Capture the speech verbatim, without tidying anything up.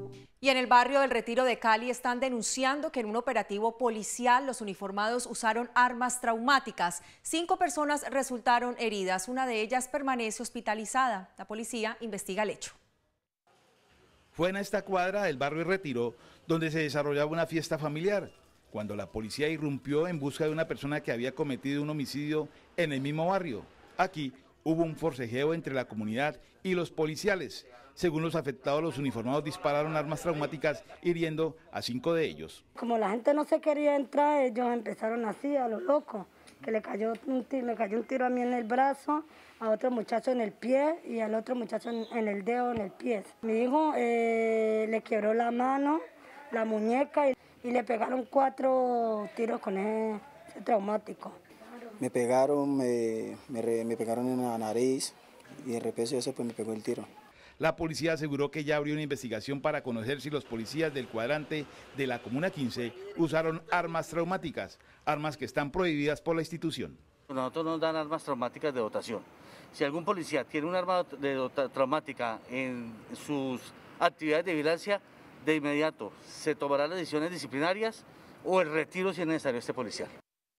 Y en el barrio del Retiro de Cali están denunciando que en un operativo policial los uniformados usaron armas traumáticas. Cinco personas resultaron heridas, una de ellas permanece hospitalizada. La policía investiga el hecho. Fue en esta cuadra del barrio Retiro donde se desarrollaba una fiesta familiar, cuando la policía irrumpió en busca de una persona que había cometido un homicidio en el mismo barrio. Aquí hubo un forcejeo entre la comunidad y los policiales. Según los afectados, los uniformados dispararon armas traumáticas, hiriendo a cinco de ellos. Como la gente no se quería entrar, ellos empezaron así, a lo loco, que le cayó un tiro, me cayó un tiro a mí en el brazo, a otro muchacho en el pie y al otro muchacho en, en el dedo, en el pie. Mi hijo eh, le quebró la mano, la muñeca y, y le pegaron cuatro tiros con ese, ese traumático. Me pegaron, me, me, me pegaron en la nariz y de repente eso pues me pegó el tiro. La policía aseguró que ya abrió una investigación para conocer si los policías del cuadrante de la Comuna quince usaron armas traumáticas, armas que están prohibidas por la institución. Nosotros nos dan armas traumáticas de dotación. Si algún policía tiene un arma de traumática en sus actividades de vigilancia, de inmediato se tomarán las decisiones disciplinarias o el retiro si es necesario este policial.